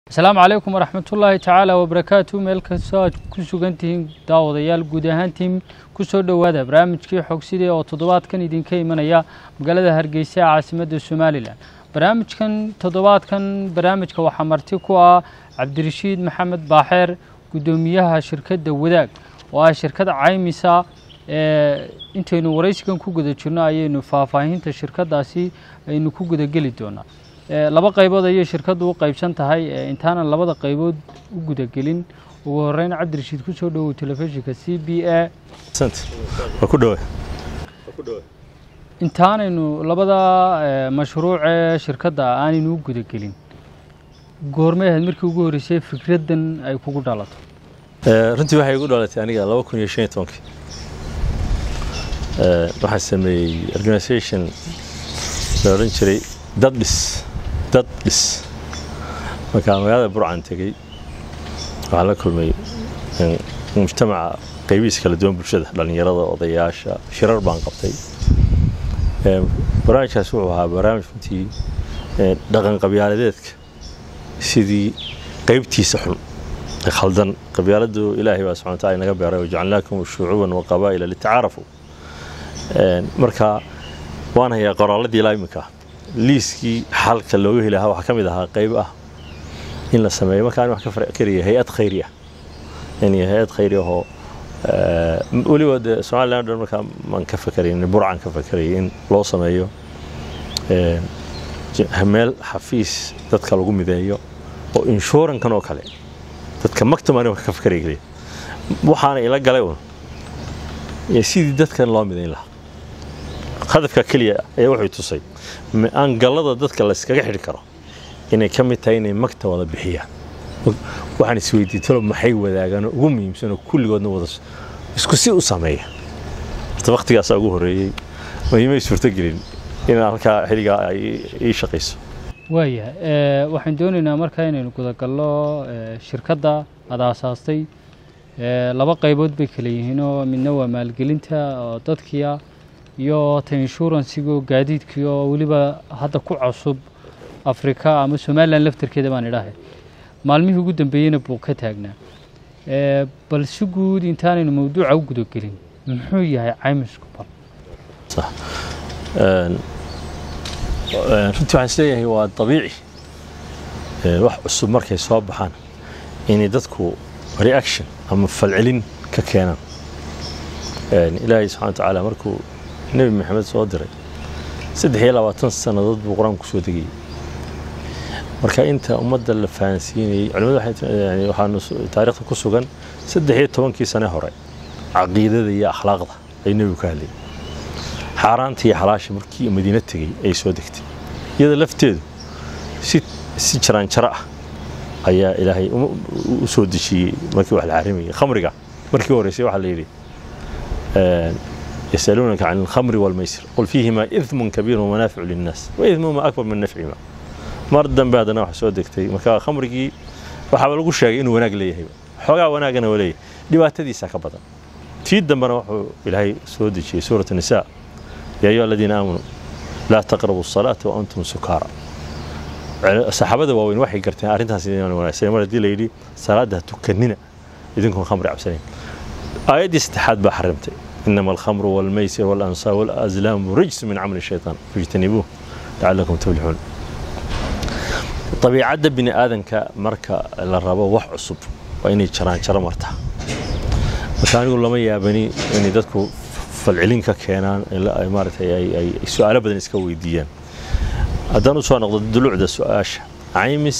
السلام عليكم ورحمة الله تعالى وبركاته. ملك الساج كسوغنتين داوديال guud ahaantiin ku soo dhawaada barnaamijkii xogsidii oo toddobaadkan idinka imanaya magaalada Hargeysa caasimadda Soomaaliland. Toddobaadkan barnaamijka waxa marti ku ah Cabdirashiid Maxamed Baaxeer gudoomiyaha shirkadda Wadaag oo ah shirkad caymisa intaynu wareysigan ku guda jirno ayaynu faahfaahinta shirkadaasi aynu ku guda gali doonaa. laba qaybood ayay shirkadu u qaybsan tahay intaana labada qaybood u guda gelin ugu horeyn Cabdirashiid ku soo dhaw telefishinka CBA ku dhaw intaanaynu labada mashruuc ee shirkada aanaynu u guda gelin goormeed markii ugu horeysay fikradan ay kugu dhalato runtii waxay ugu dhalatay aniga 2015 waxa sameeyay organization looran jiray dad dhis marka magaalada Burcaan tagay waxa la kulmay mujtamaca qaybihiisa kala duwan bulshada dhalinyarada odayaasha shirar baan qabtay barnaamijkaas wuxuu ahaa barnaamij runtii dhaqan qabyaaladeedka sidii qaybtiisa xun khaldan qabyaaladu Ilaahay baa subhanahu wa ta'ala naga beeray oo jacalnaakum shucuuban wa qabaa'ila litacaarafu marka waan hayaa qoraaladii ilaahay liiskii xalka looga heli lahaa waxa kamid ahaa qayb ah in la sameeyo markaan wax ka farqiyay hay'ad khayriya yani hay'ad khayriya oo waliba Soomaaliland marka man ka fakareen Burcaan ka fakareen in loo sameeyo hameel xafiis dadka lagu mideeyo oo insurance kan oo kale dadka maktabana ka fakareen waxaana ila galay sidii dadkan loo mideyn lahaa hadafka kaliya ayaa wuxuu tusay aan galada dadka la iskaga xiri karo inay ka mid tahay inay maktab wada bixiyaan waxaan isweydiiyay talo maxay wadaagaan ugu muhiimsan oo kulligoodna wada isku si u sameeya waqtigaas ugu horeeyay ma suurto gelin in halka xiliga ay shaqeyso waaya waxaan doonaynaa markaa inaynu guda galno shirkadda aad aasaastay laba qaybood bay kala yihiin oo midna waa maalgelinta oo dadkiya iyo insurance-iga gaadiidkiyo waliba hadda ku cusub Afrika ama Soomaaliland laftirkeeda baan idhaahay maalmihii ugu dambeeyayna buu ka taagnaa bal si guud intaanaynu mawduuca u guda gelin muxuu yahay caymisku bal صح runtii waxaan isleeyahay waa dabiici wax cusub markay soo baxaan inay dadku reaction ama falcelin ka keenaan Ilaahay subhanahu wa ta'ala markuu Nabi Maxamed soo diray 23 sanadood buu Quraan ku soo degay marka inta ummadda la fahansiinay culimadu waxaan taariikhda ku sugan 13 sano hore aqeedada iyo akhlaaqda ay Nabigu ka hadlay xaaraanta iyo xalaasha markii Madiina tagay ay soo degtay iyada lafteedu si jiraan jara ayaa Ilaahay u soo dejiyay markii wax la xarimay khamriga markii horeysay waxa la yiri يسألونك عن الخمر والميسر قل فيهما إثم كبير ومنافع للناس وإثمهما أكبر من نفعهما مردا بعد نوح سودكتي مكا خمركي وحاول ugu sheegay inuu wanaag leeyahay xogaa wanaagana waleey dhibaatadiisa ka badan tii dambana wuxuu Ilaahay soo dejiyay suurada Nisaa ya ayyuhal ladina aamanu la taqrabu as-salata wa antum sukara saxaabada waaweyn waxay garteen arintaas inay wanaagsan markii la yiri salaada tukanina idinku khamri cabsaneen aayadii saddexaad baa xarimtay إنما الخمر والميسر والأنصاب والأزلام رجس من عمل الشيطان فاجتنبوه لعلكم تفلحون طبيعة بني آدم كمركة للربا وح عصب وإني شران مرتها وكان يقول لما يا بني إني دتكو فالعلين ككينان إلا إمارة أي سؤال بدن يسكوي ديان أدانو سؤال نقد الدلوع ده سؤاش عيمس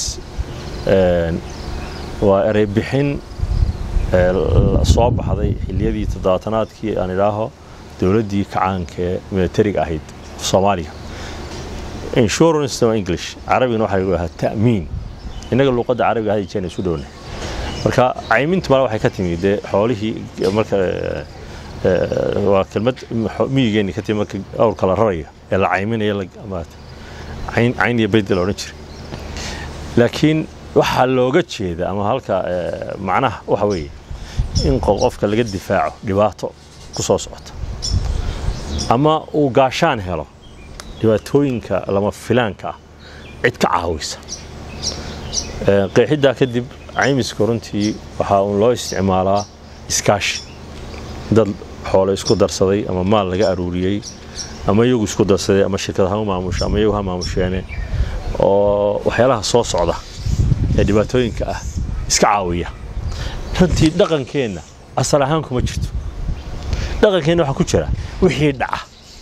وربحين الصواب هذا اللي تضاطنات كي أنا راها دولتي كعانك ميلتري أهيد في الصومالية insurance no English عربي نوحي يقولها تأمين إنك اللغة عربي هذه كان يسودونه مركا عيمنت مرة واحد كتير ده حواليه مركا وكلمة ميجاني كتير مركا أول كلا رأيه يلا عيمين يلا مات عين يبيد لو نشر لكن waxa looga jeedaa ama halka macnaha waxa weeye in qofka laga difaaco dhibaato ku soo socota ama uu gaashaan helo dhibaatooyinka lama filaanka cid ka caawisa qeexiddaa kadib caymiska runtii waxaa uun loo isticmaalaa iskaashi dad xoolo isku darsaday ama maal laga aruuriyey ama iyagu isku darsaday ama shirkad ha maamusho ama iyagu ha maamusheene oo waxyaalaha soo socda ee dhibaatooyinka ah iska caawiya runtii dhaqankeenna asal ahaan kuma jirto dhaqankeenna waxaa ku jira wixii dhaca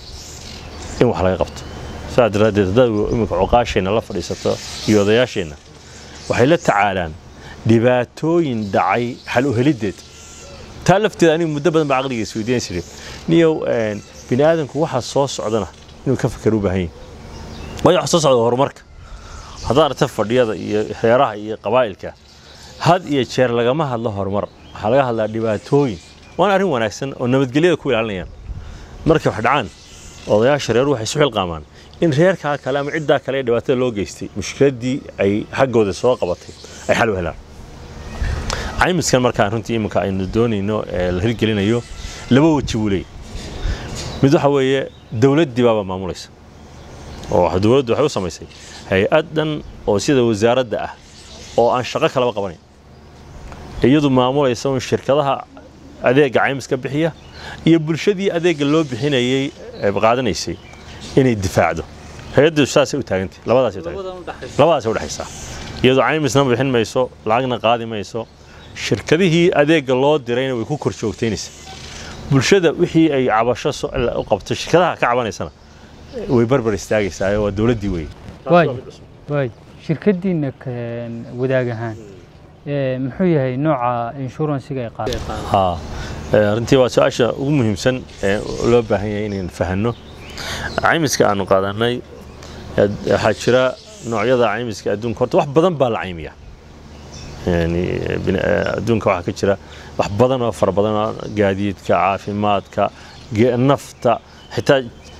in wax laga qabto saa daraaddeed haddaad iminka cuqaasheenna la fadhiisato iyo odayaasheenna waxay la tacaalaan dhibaatooyin dhacay xal u heliddeed taa lafteeda anigu muddo badan baa caqliga isweydiin jiray niyow bini aadamku waxa soo socdana inuu ka fakar u baahan yahay waayo waxa soo socda horumarka haddaad aragta fadhiyada iyo reeraha iyo qabaa'ilka had iyo jeer lagama hadlo horumar waxaa laga hadlaa dhibaatooyin waana arrin wanaagsan oo nabadgelyada ku ilaalinayaan markay wax dhacaan odayaasha reeruhu waxay isu xilqaamaan in reerkaa kale ama ciddaa kale ee dhibaatada loo geystay mushkiladdii ay xaggooda soo qabatay ay xal u helaan caymiskan markaan runtii iminka aynu doonayno la hirgelinayo laba weji buu leeyahy mid waxa weeye dowladdii baaba maamulaysa oo dowladdu waxay u samaysay hay-ad dhan oo sida wasaaradda ah oo aan shaqo kalaba qabanayn iyadu maamulaysa un shirkadaha adeegga caymiska bixiya iyo bulshadii adeegga loo bixinayay qaadanaysay inay difaacdo hay-addu saasay u taagantay labadaasay u dhaxaysaa iyadoo caymisna bixin mayso lacagna qaadi mayso shirkadihii adeegga loo dirayna way ku kor joogtaynaysaa bulshada wixii ay cabasho u qabto shirkadaha ka cabanaysana way barbar istaagaysaa waa dowladdii weeye waay shirkaddiinna wadaag ahaan muxuu yahay nooca insuransiga ay qaadaan runtii waa su-aasha ugu muhiimsan ee loo baahan yahay inaynu fahanno caymiska aanu qaadanay waxaa jira noocyada caymiska adduunka horta wax badan baa la caymiya yani adduunka waxaa ka jira wax badan oo fara badan oo gaadiidka caafimaadka nafta xitaa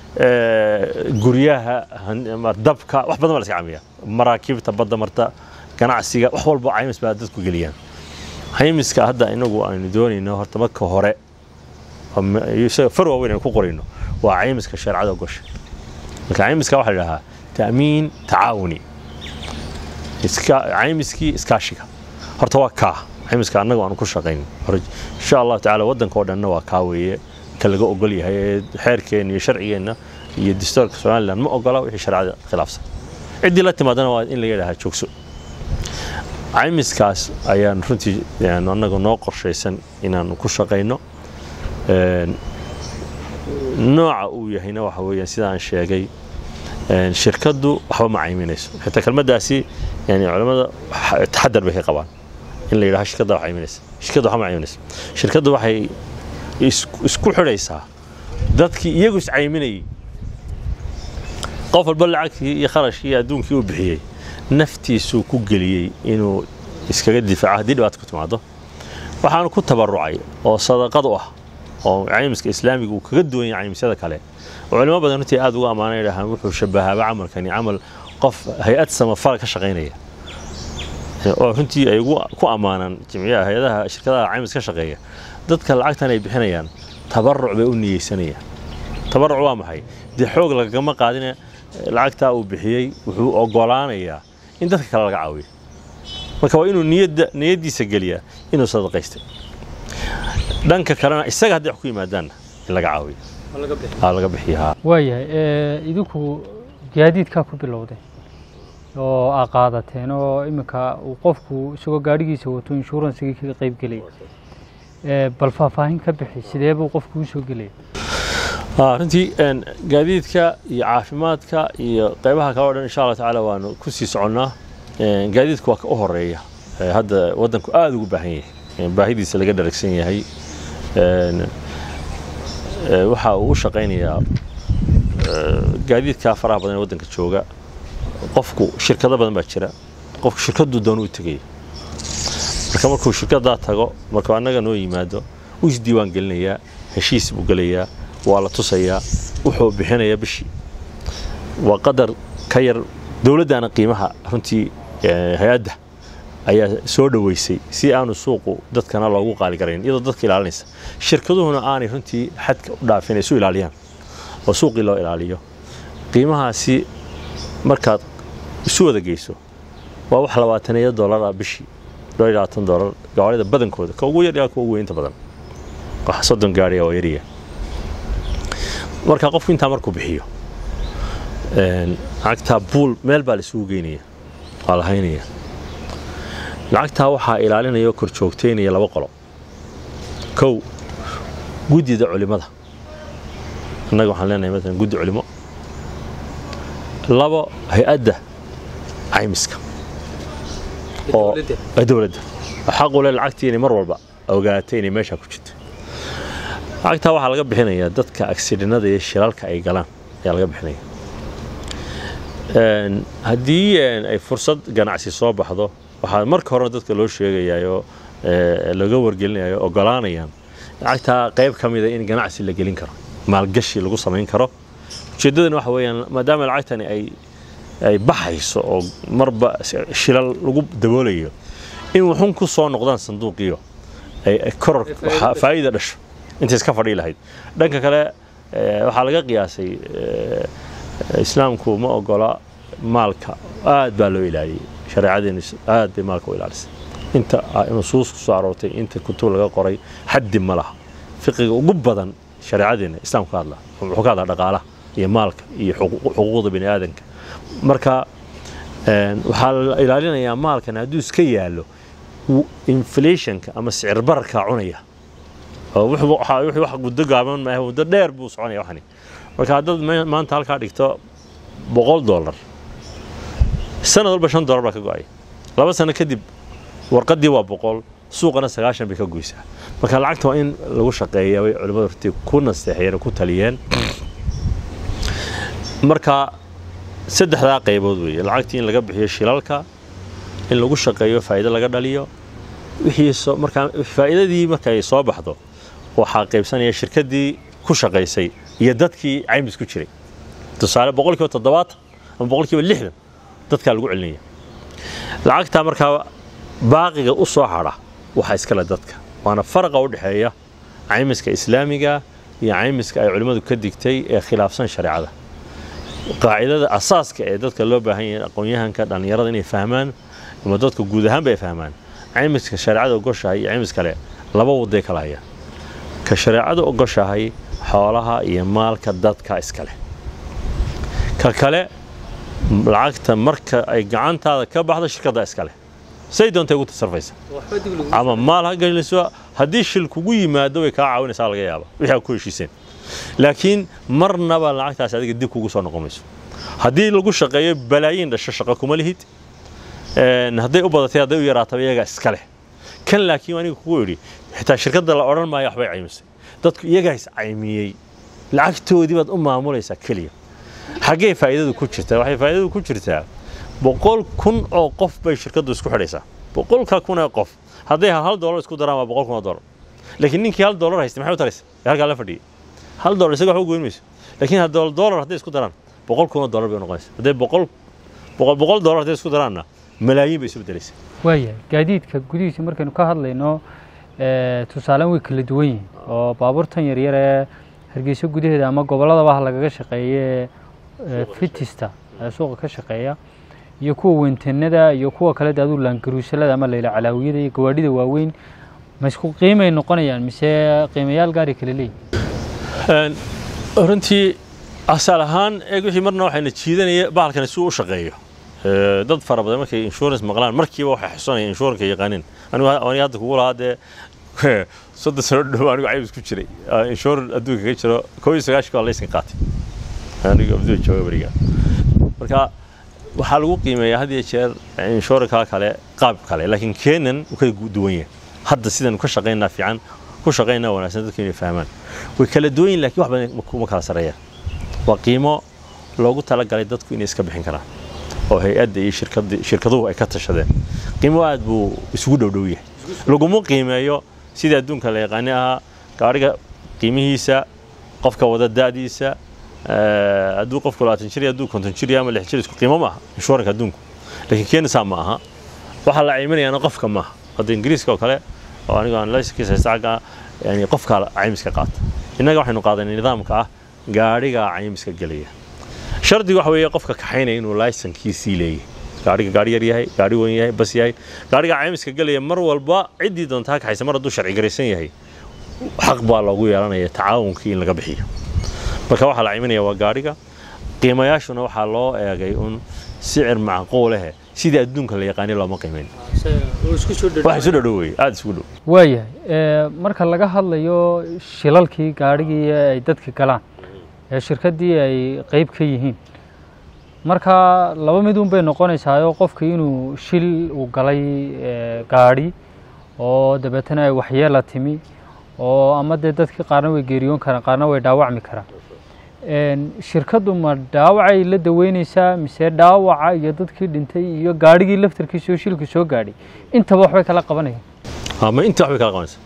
guryaha dabka wax badan baa la iska caymiya maraakiibta badda marta ganacsiga wax walba caymis baa dadku geliyaan caymiska hadda inagu aynu doonayno horta marka hore far waaweyn aynu ku qorayno waa caymiska sharcada ogosha marka caymiska waxaa la yidhahaa ta'miin tacaawuni caymiskii iskaashiga horta waa kaa caymiska annaga aanu ku shaqayn insha allahu tacaala waddanka oo dhanna waa kaa weeye ka laga ogol yahay ee xeerkeenna iyo sharcigeenna iyo dastuurka somaliland ma ogola wixii sharcada khilaafsan ciddii la timaadana waa in laga yidhahaa joogso caymiskaas ayaan runtii annaga noo qorshaysan inaanu ku shaqayno nooca uu yahayna waxa weeyaan sida aan sheegay shirkaddu waxba ma cayminayso xitaa kelmaddaasi yani culimmada taxadar bay ka qabaan in la yidhaha shirkadda wax cayminaysa shirkaddu waxba ma cayminayso shirkaddu waxay isku xidhaysaa dadkii iyagu is cayminayay qof walba lacagtii iyo kharashkii iyo adduunkii uu bixiyey naftiisuu ku geliyey inuu iskaga difaaco haddii dhibaato ku timaado waxaanu ku tabarucay oo sadaqad u ah oo caymiska islaamiga uu kaga duwan yahay caymisyada kale culimo badan runtii aad ugu ammaanay dhahaan wuxuu shabahaaba camalkani camal qof hay-ad samafal ka shaqaynaya oo runtii ay ku ammaanaan jimciyaha hay-adaha shirkadaha caymis ka shaqeeya dadka lacagtan ay bixinayaan tabaruc bay u niyeysanayaan tabaruc waa maxay dee xoog lagama qaadina lacagtaa uu bixiyey wuxuu ogolaanayaa in dadka kale laga caawiyo marka waa inuu niyaddiisa geliyaa inuu sadaqaystay dhanka kalena isaga haddii wax ku yimaadaanna in laga caawiyo laga bixiyaa waayahay idinku gaadiidkaa ku bilowday oo aa qaadateen oo iminka uu qofku isagoo gaadhigiisa wato inshuransigii kaga qayb gelaya bal faahfaahin ka bixi sidee buu qofku u soo gelaya runtii gaadiidka iyo caafimaadka iyo qaybaha kale oo dhan insha allah tacaala waanu ku sii soconnaa gaadiidku waa ka u horeeya hadda waddanku aad ugu baahan yahay baahidiisa laga dharagsan yahay waxa uu u shaqaynayaa gaadiidka faraha badan ee waddanka jooga qofku shirkado badan baa jira qofku shirkadu doon u tagay markuu shirkada tago markuu annaga noo yimaado uu isdiiwaan gelinayaa heshiis buu galayaa waa la tusayaa wuxuu bixinayaa bishii waa qadar ka yar dawladdaana qiimaha runtii hay-adda ayaa soo dhaweysay si aanu suuqu dadkana loogu qaali garayn iyadoo dadka ilaalinaysa shirkaduhuna aanay runtii xadka u dhaafin isu ilaaliyaan oo suuqii loo ilaaliyo qiimahaasi markaad isu wada geyso waa wax $20 bishii $20 gaarida badankooda ka ugu yar ka ugu weynta badan wax 30 gaari oo yariya marka qofku inta markuu bixiyo lacagta pool meel baa la isugu geynaya waa la haynaya lacagta waxaa ilaalinaya kor joogteynaya laba qolo kow gudida culimada annaga waxaan leenahay مثلا gudi culimo labo hay'adda caymiska oo dawladda xaq u leh lacagtii inay mar walba ogaatay inay meesha ku jirto lacagta waxaa laga bixinayaa dadka accidentada iyo shilalka ay galaan ayaa laga bixinaya haddii ay fursad ganacsi soo baxdo waxaa marka hore dadka loo sheegayaa laga wargelinayo ogolaanayaan lacagta qayb ka mid ah in ganacsi la gelin karo maalgashi lagu samayn karo ujeedadana waxa weeyaan maadaama lacagtani ay baxayso oo marba shilal lagu daboolayo in wuxuun ku soo noqdaan sanduuqiyo ay koror faa'iido dhasho inta iska fadhi lahayd dhanka kale waxa laga qiyaasay islaamku ma ogola maalka aad baa loo ilaaliyay shariicadeena aad bay maalka u ilaalisay inta nusuus ku soo aroortay inta kutub laga qoray xaddi ma laha fiqiga ugu badan shariicadeena islaamku ka hadla wuxuu ka hadlaa dhaqaalaha iyo maalka iyo xuquuqda bini aadanka marka waxaa la ilaalinayaa maalkan hadduu iska yaalo inflationka ama sicir bararka cunaya oo wixii wax muddo gaaban ma muddo dheer buu soconaya waxani marka haddaad maanta halkaa dhigto $100 sanad walba $5 baa ka go'ay 2 sano kadib warqadii waa 100 suuqana 90 bay ka goysaa marka lacagta waa in lagu shaqeeyaa way culimadu hortii ku nasteexayeen ku taliyeen marka saddexda qaybood weeye lacagtii in laga bixiyo shilalka in lagu shaqeeyo faa'iido laga dhaliyo wixii marka faa'iidadii marka ay soo baxdo waxa qaybsanaya shirkadii ku shaqeysay iyo dadkii caymis ku jiray tusaale 70% ama 60% dadka lagu celinaya lacagta marka baaqiga u soo hara waxa iska la dadka waana farqa u dhaxeeya caymiska islaamiga iyo caymiska ay culimadu ka digtay ee khilaafsan shariicada qaacidada asaaska ee dadka loo baahan yahay aqoonyahanka dhalinyarada inay fahmaan ama dadka guud ahaan bay fahmaan caymiska shariicada ogoshahay iyo caymis kale laba waday kala haya ka shariicada ogoshahay xoolaha iyo maalka dadka iska leh ka kale lacagta marka ay gacantaada ka baxdo shirkadda iska leh say doontay ugu tasarfaysa ama maal ha geliso haddii shil kugu yimaado way kaa caawinaysaa laga yaabo wixii ku heshiiseen laakiin marnaba lacagtaas adiga dib kugu soo noqonayso haddii lagu shaqeeyo balaayiin dhasho shaqo kuma lihid hadday u badatay hadday u yaraato iyaga iska leh kan laakiin aniga kugu yiri xitaa shirkadda la oran maayo waxbay caymisay dadku iyaga is caymiyay lacagtoodii baad u maamulaysaa kaliya xagee faa'iidadu ku jirtaa waxay faa'iidadu ku jirtaa 100,000 oo qof bay shirkaddu isku xidhaysaa 100,000 oo qof hadday $1 isku daraan waa $100,000 laakiin ninkii $1 haystay maxay u taraysaa halka la fadhiyay $1 isaga wax u goyn mayso laakiin $1 hadday isku daraan $100,000 bay noqonaysaa hadday $100 hadday isku daraanna malaayiin bay isu bedelaysaa waaya gaadiidka gudihiisa markaynu ka hadlayno tusaale way kala duwan yihiin oo baabuurtan yar yar ee Hargeysa gudaheeda ama goboladaba lagaga shaqeeyay fitista suuqa ka shaqeeya iyo kuwa weyntanada iyo kuwa kale daadu laangaruusalada ama leeyla calaawiyada iyo gawaadhida waaweyn ma isku qiimay noqonayaan mise qiimayaal gaar ah kale leeyahay runtii asal ahaan wixii marna waxayna jiidanaya baalkan si uu u shaqeeyo dad fara badan markay insurance maqlaan markiiba waxa xasuusanaya insurance yaqaanin anigu hadda kugu lahaade 3 sano dhow anigu caymis ku jiray insurance adduunka ka jiro 19 laysan qaatay anigu abduu jooga bariga marka waxa lagu qiimeeyaa hadii jeer insurance kale qaab kale laakiin keenan uu ka duwan yahay hadda sidan ka shaqeynaa fiican ku shaqeynaa wanaagsan dadku inay fahmaan way kala duwan yihiin laakiin wax badan kuma kala sareeyaan waa qiimo loogu talagalay dadku inay iska bixin karaan oo hay'adda iyo shirkaduhu ay ka tashadeen qiimo aad buu isugu dhow yahay lagu qiimeeyo sida adduunka la yaqaan gaariga qiimihiisa qofka wada daadiisa aduu qofku 20 jir aduu 50 jir ama 6 jir isku qiimo ma aha insurance adduunku laakiin keenaysa ma aha waxa la cayminayana qofka ma aha hada ingiriiska oo kale oo aniga aan layskiisa isaaga yani qofka caymiska qaata inaga waxaynu qaadanay nidaamka ah gaariga caymiska galaya shardiga waxa weeye qofka kaxaynaya inuu laysankiisii leeyahay gaari yar yahay gaari weyn yahay bas yahay gaariga caymiska galaya mar walba cidii doontaa ka haysa mar hadduu sharci garaysan yahay xaq baa loogu yeelanaya tacaawunkii in laga bixiyo marka waxa la cayminaya waa gaariga qiimayaashuna waxa loo eegay un sicir macquul ah sidii adduunka la yaqaan looma qiimeyn waxa soo dhaway aad isku dhow waayahay marka laga hadlayo shilalkii gaarigii ay dadka galaan ee shirkadii ay qayb ka yihiin marka laba mid un bay noqonaysaa qofka inuu shil uu galay gaari oo dabeetana ay waxyeelo timi oo ama dadka qaarna way geeriyoon karaan qaarna way dhaawacmi karaan shirkadu ma dhaawacay la daweynaysaa mise dhaawaca iyo dadkii dhintay iyo gaarigii laftarkiisa shilku soo gaadhay intaba waxbay kala qabanayaan ama inta waxbay kala qabanaysaa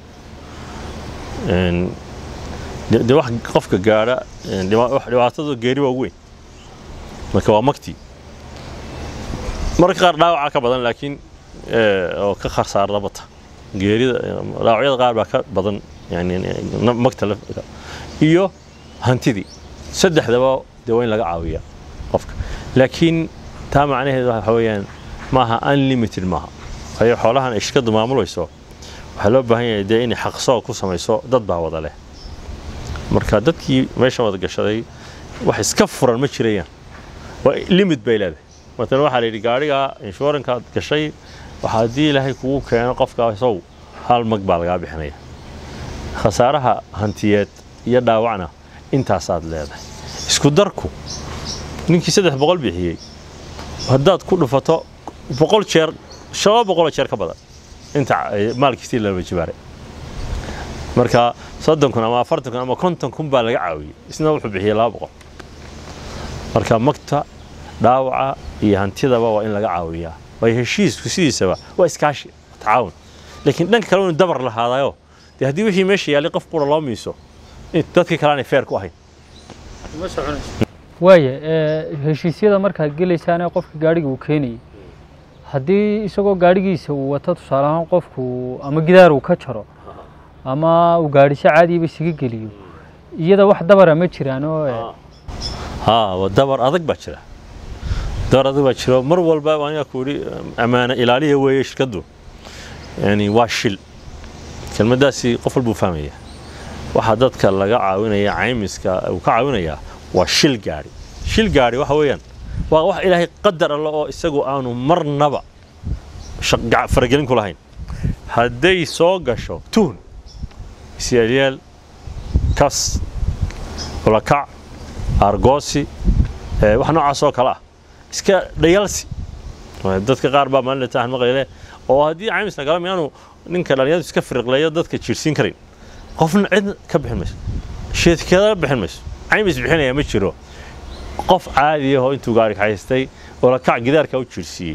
de wax qofka gaara dhibaatada geeri waa weyn marka waa magti marka qaar dhaawaca ka badan laakiin oo ka kharsaar labata geerida dhaawacyada qaar baa ka badan yani magta iyo hantidii saddexdaba de waa in laga caawiyaa qofka laakiin taa macnaheedu waxa weeyaan maaha unlimited maaha ay xoolahan ay shirkadu maamulayso waxa loo baahan yahay de in xaqsoo ku samayso dad baa wada leh marka dadkii meesha wada gashaday wax iska furan ma jirayaan waa limit bay leedahay مثلا waxa la yiri gaariga insurance gashay waxa hadii ilaahay kugu keeno qofka isaw hal mag baa laga bixinaya khasaaraha hantiyeed iyo dhaawacna intaas aad leedahay isku darku ninkii 300 bixiyay hadaad ku dhufato 100 jeer 700 jeer ka badan inta maalkiisii la wajibaaray marka 30 kun ama 40 kun ama 50 kun baa laga caawiyay isna wuxuu bixiyay 200 marka magta dhaawaca iyo hantidaba waa in laga caawiyaa way heshiisku sidiisaba waa iskaashi tacaawun laakiin dhanka kale inuu dabar lahaadayo hadii wixii meesha yaali qof qura loo miiso dadka kale fair ku ahayn ma soconayso waaye heshiisyada marka galeysana qofka gaariga uu keenay hadii isagoo gaarigiisa uu wato tusaalahan qofku ama gidaar uu ka jaro ama uu gaariisa caadi ah isaga geliyo iyada wax dabara ma jiraan oo waa dabar adag baa jira daradu waa jiro mar walba waan ku iri amaana ilaaliye weeye shirkadu yani waa shil kelmadaasi qof walba fahmaya waxa dadka laga caawinaya caymiska uu ka caawinaya waa shil gaari waxa weeyaan waa wax ilaahay qadar Allah oo isagu aanu marnaba shaqo faragelin ku lahayn haday soo gasho tuun siyayal kas wala ka argosi wax noocaas oo kala iska dhayalsi dadka qaar baa maalinta aan maqayle oo hadii caymisna galam yaanu ninka dhalinyarada iska firqleeyo dadka jirsiin karin qofna cid ka bixin mayso shirkada bixin mayso caymis bixinaya ma jiro qof caadi ah oo intuu gaari ka haystay oo la kac gidaarka u jirsiyay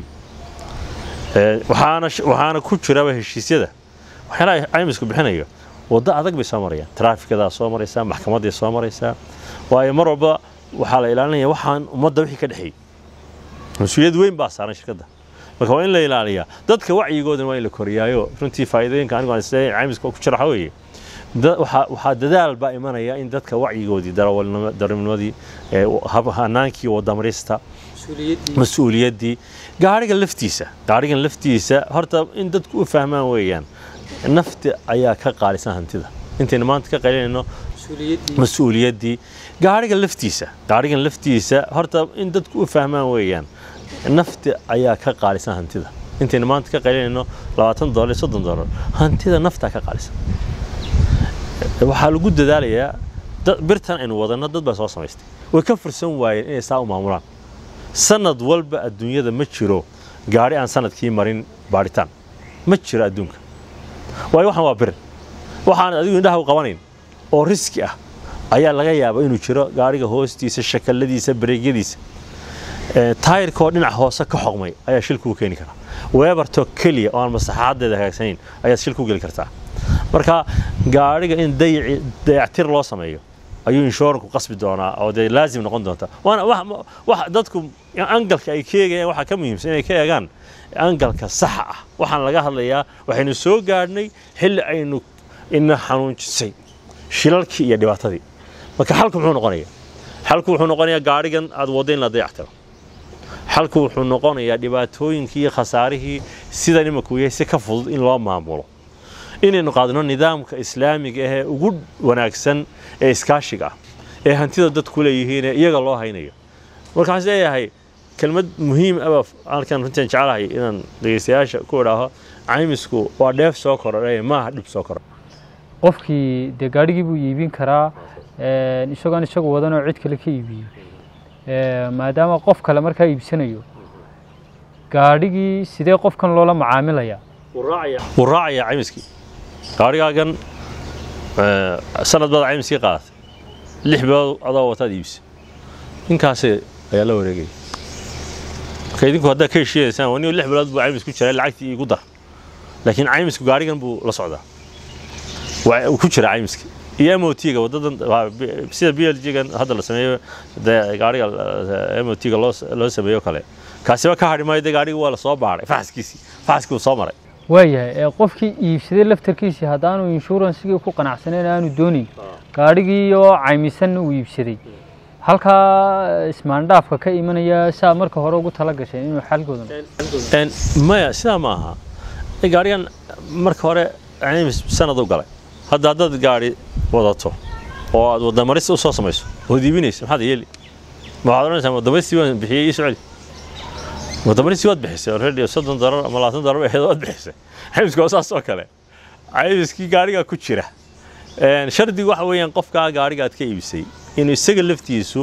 waxaana ku jira heshiisyada waxaana caymisku bixinayo wada adag bay soo marayaan traafikada soo maraysa maxkamadda soo maraysa waayo mar walba waxa la ilaalinayaa waxaan ummadda wixii ka dhaxay مسؤولية وين باسارن شركة marka in la ilaaliyo dadka wacyigooda waa in la koriyaayo runtii faa'iidooyinka anigu aan isleeyahay caymiska ku jira xaweye waxa dadaal baa imanaya in dadka wacyigoodii darawalnimadii hanaankii wadamarista mas'uuliyadii gaariga laftiisa horta in dadku u fahmaan weeyaan nafta ayaa ka qaalisan hantida intayna maanta ka qaylinayno mas'uuliyadii gaariga laftiisa horta in dadku u fahmaan weeyaan nafta ayaa ka qaalisan hantida intayna maanta ka qaylinayno $20 $30 hantida nafta ka qaalisan waxa lagu dadaalayaa birtan aynu wadano dad baa soo samaystay way ka fursan waayeen inay saa u maamulaan sanad walba adduunyada ma jiro gaari aan sanadkii marin baaritaan ma jiro adduunka waayo waxaan waa bir waxaan adigu indhaha u qabanayn oo riski ah ayaa laga yaabaa inuu jiro gaariga hoostiisa shakaladiisa bareegyadiisa taayirka dhinac hoose ka xoqmay ayaa shilku keeni kara weebarto kaliya oo aan masaxaadeeda hagaagsaneyn ayaa shilku gali kartaa marka gaariga in dayactir loo sameeyo ayuu insurance qasbi doonaa oo day laazim noqon doonta wax dadku angalka ay keegayaan waxa ka muhiimsan inay ka eegaan angalka sax ah waxaan laga hadlayaa waxaynu soo gaarnay xilli aynu in xanuunjisay shilalkii iyo dhibaatadii marka xalku wuxuu noqonayaa gaarigan aad wadayn la dayactiro xalku wuxuu noqonayaa dhibaatooyinkii iyo khasaarihii sida nimanku yahay si ka fudud in loo maamulo inaynu qaadno nidaamka islaamiga ah ee ugu wanaagsan ee iskaashiga ah ee hantida dadku leeyihiin iyaga loo haynayo marka waxaan leeyahay kelmad muhiim ah halkan runtii jecelahay inaan dhageystayaasha ku idhaaho caymisku waa dheef soo korodhay maaha dhib soo korodhay qofkii dee gaadhigii buu iibin karaa isagoon isagu wadanoo cid kale ka iibiyo maadaama qof kale markaa iibsanayo gaadhigii sidee qofkan loola macaamilayaa wuu raacayaa caymiskii gaadhigaagan sanad baad caymiskii qaadatay 6 bilood adoo wataad iibisay ninkaasi ayaa la wareegay marka idinku haddaa ka heshiiyeysaan waa nin 6 bilood buu caymis ku jiray lacagtii igu dar laakiin caymisku gaadhigan buu la socdaa waa ku jira caymiskii iyo MOT-ga wadadan sida BLG-gan hadda la sameeyo gaadhiga MOT-ga loo sameeyo kale kaasiba ka hadhi maayo gaadhiga waa la soo baaray faxaskii soo maray waayahay qofkii iibsaday laftarkiisa haddaanu insurance-gii ku qanacsaneyn aanu doonin gaadhigii oo caymisan uu iibsaday halka ismaandhaafka ka imanaya saa marka hore ugu tala gashay inuu xalgoodan maya sidaa ma aha gaadhigan marka hore caymis sanad u galay haddaad gaadhi wadato oo aad wadamaris u soo samayso oo diibinayso maxaad yeeli waxaad oranaysaa wadamaristii waan bixiyay ii socdi wadamaristii waad bixisay already $30 ama $20 ahayd waad bixisay caymisku waa saas oo kale caymiskii gaadhiga ku jira shardigu waxa weeyaan qofka gaadhiga aad ka iibisay inuu isaga laftiisu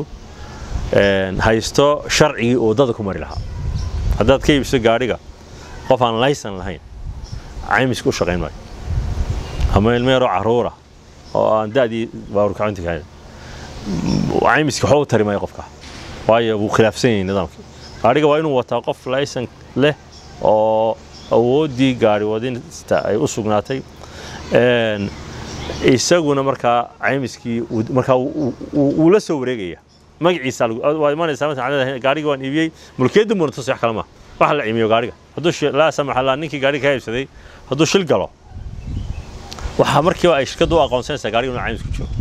haysto sharcigii oo dad ku mari lahaa haddaad ka iibisay gaadhiga qof aan laysan lahayn caymisku u shaqayn maayo ama ilmeero caruura oo aan daadii baawar kacinta kahayn caymiska waxa uu tari maayo qofka waayo wuu khilaafsan yahay nidaamka gaadhiga waa inuu wataa qof laysan leh oo awoodii gaadhi wadinta ay u sugnaatay isaguna markaa caymiskii markaa uu la soo wareegaya magaciisa waa imanaysaa مثلا gaadhiga waan iibiyay mulkiyada murto sax kala ma waxa la ciimiyo gaadhiga hadduu la samax la ninkii gaadhiga ka iibsaday hadduu shil galo waxa markii ay shirkadu aqoonsanaysaa gaadhiga inuu caymis ku jiro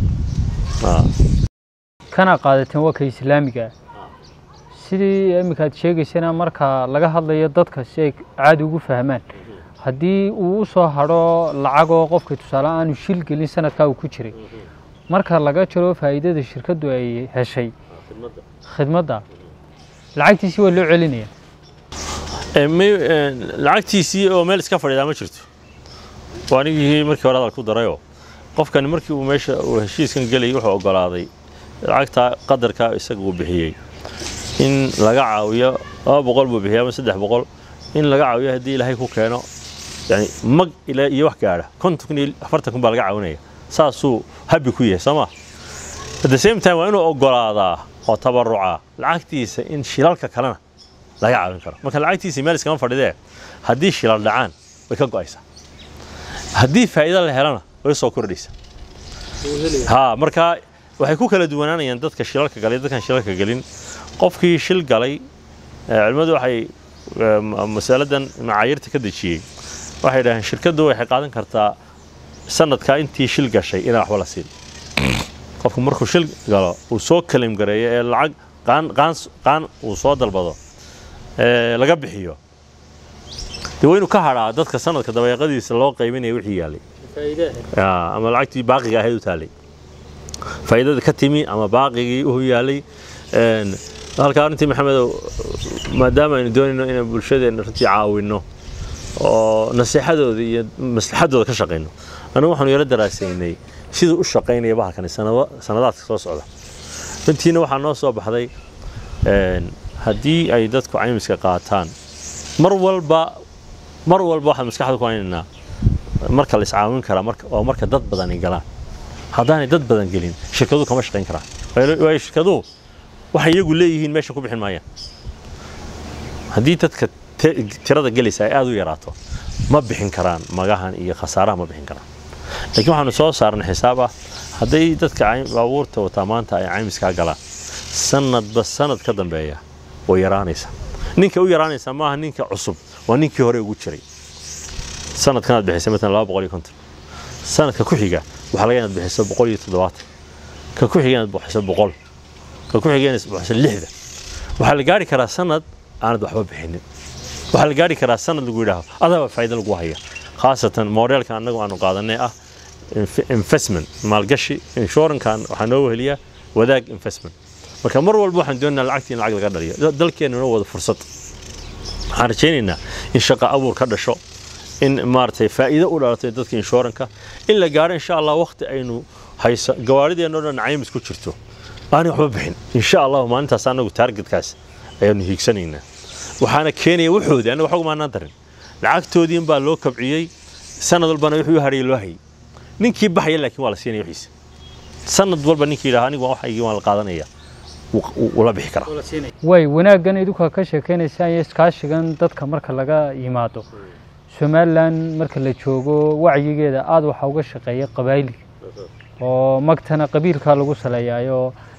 kana qaadateen waa ka islaamiga sidii imika aad sheegaysana marka laga hadlayo dadka si ay caadi ugu fahmaan haddii uu u soo haro lacagoo qofka tusaale aanu shil gelin sanadkaa uu ku jiray marka laga jiro faa'iidada shirkadu ay heshay khidmadda lacagtiisii waa loo celinaya lacagtiisii oo meel iska fadhiida ma jirto waanigii markii hore hadal ku darayo qofkan markii uu meesha uu heshiiskan galay wuxuu ogolaaday lacagta qadarka isaga uu bixiyay in laga caawiyo 200 buu bixiyay ama 300 in laga caawiyo hadii ilaahay ku keeno yani mag ila iyo wax gaara 40 baa laga caawinaya saasuu habi ku yahay sama at the same time waa inuu ogolaadaa oo tabaruca lacagtiisa in shilalka kalena laga caawin karo marka lacagtiisa meel iska fadhidee hadii shilal dhacaan way ka go'aysaa hadii faa'iido la helana way soo kordhaysaa ha marka waxay ku kala duwanaanayaan dadka shilalka galay dadkan shilalka galin qofkii shil galay cilmadu waxay mas'aladan macaayirta ka dajiyay waxay yiraahdeen shirkadu waxay qaadan kartaa sanadka intii shil gashay inaa waxba la siin qofku markuu shil galo uu soo kalim gareeyo ee lacag qaan uu soo dalbado laga bixiyo waynu ka haraa dadka sanadka dabayaqadiisa loo qaybinayo wixii yaalay ama lacagtii baaqiga ahayd u taalay faa'iidada ka timi ama baaqigii uu yaalay halka arintii maxamed maadaama aynu doonayno in bulshadeena runtii caawino oo nasiixadooda iyo maslaxadooda ka shaqeyno anigu waxaan yara daraasaynay sidoo u shaqeynaya bahalkan sanadaadka soo socda intiina waxa noo soo baxday haddii ay dadku caymiska qaataan mar walba waxa maskaxda ku haynaa marka la iscaawin kara marka dad badan ay galaan haddaanay dad badan gelin shirkadu kama shaqeyn karaan way shirkadu waxay iyagu leeyihiin meesha ku bixin maayaan haddii dadka tirada galaysa ay aad u yaraato ma bixin karaan magahan iyo khasaaraha ma bixin karaan laakiin waxaanu soo saarnay xisaab ah hadday dadka baabuurta wataa maanta ay caymiska galaan sanadba sanad ka dambeeya oo yaraanaysa ninka u yaraanaysa maaha ninka cusub waa ninkii hore ugu jiray sanadkan aad bixisay مثلا 250 sanadka ku xiga waxa laga inaad bixiso 170 ka ku xiga inaad bixiso 100 ka ku xiga inaad bixiso 60 waxa la gaari karaa sanad aanad waxba bixinin waxa la gaari karaa sanad lagu yiraahdo adaba faa'iido lagu haya khaasatan modelka anagu aanu qaadanay ah investment maalgashi insurance kan waxa noo weheliya wadaag investment marka mar walba waxaan doonaynaa lacagtii in lacag laga dhaliyo dalkeenuna wada fursad waxaan rajaynaynaa in shaqo abuur ka dhasho in maartay faa'iido u dhalatay dadka insurance in la gaaro insha Allah waqti aynu hayso gawaarideena dhan caymis ku jirto aan waxba bixin insha Allah maalintaas anagu targetkaas aynu hiigsanaynaa waxaana keenaya wuxuudii anagu waxa ma darin lacagtoodii in baa loo kabciyay sanad walbana wuxuu haray loo hayay ninkii baxay laakiin waa la siinay wixiisa sanad walba ninkii ilaaha anigu waxaygii waan la qaadanaya wala bixi kara way wanaagan idinku ka sheekeynaysaa iskaashigan dadka marka laga yimaado Somaliland marka la joogo wacyigeeda aad waxa uga shaqeeya qabaayli oo magtana qabiilka lagu saleeyayo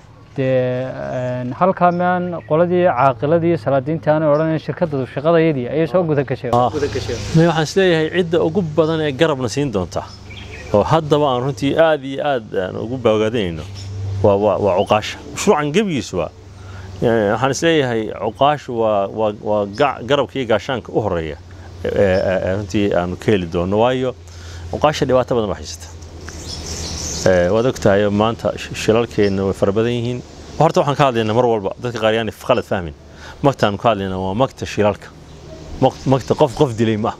halka maan qoladii caaqiladii salaadiinta aan oranay shirkaddu shaqadayadii ay soo guda gashay waxaan isleeyahay cidda ugu badan ee garabna siin doonta oo haddaba aan runtii aad iyo aad ugu baagadayno waa cuqaasha mashruucan gabigiisu waxaan isleeyahay cuqaashu waa garabkii gaashaanka u horeeya runtii aanu ka heli doono waayo cuqaasha dhibaato badan waxaysata waad ogtahay maanta shilalkeena way farabadan yihiin horta waxaan ka hadlaynaa mar walba dadka qaariyaan qalad fahmin magtaan ka hadlaynaa waa magta shilalka magta qof dilay ma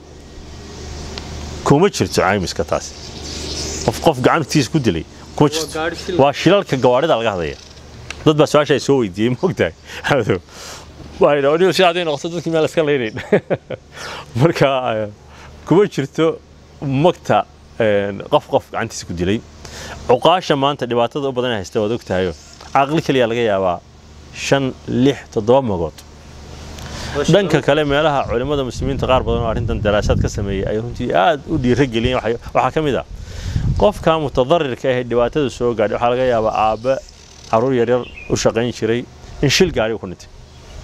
kuma jirto caymiska taas qof gacantiisa ku dilay kuma jirto waa shilalka gawaarida laga hadlaya dad baa su'aasha soo weydiiyay ma ogtahay waayna oo si aad noqoto dadkii meel iska leeyahay marka kuma jirto magta qof gacantiisa ku dilay cuqaasha maanta dhibaatada u badan haysta wad ogtahay aqli kaliya laga yaabaa 5 6 7 magood dhanka kale meelaha culimada muslimiinta qaar badan oo arintan daraasad ka sameeyay ay runtii aad u dhiirigeliyeen waxa kamid ah qofka mutadarrirka ah dhibaatada soo gaadhay waxa laga yaabaa aaba caruur yar u shaqayn jiray in shil gaari ku nintay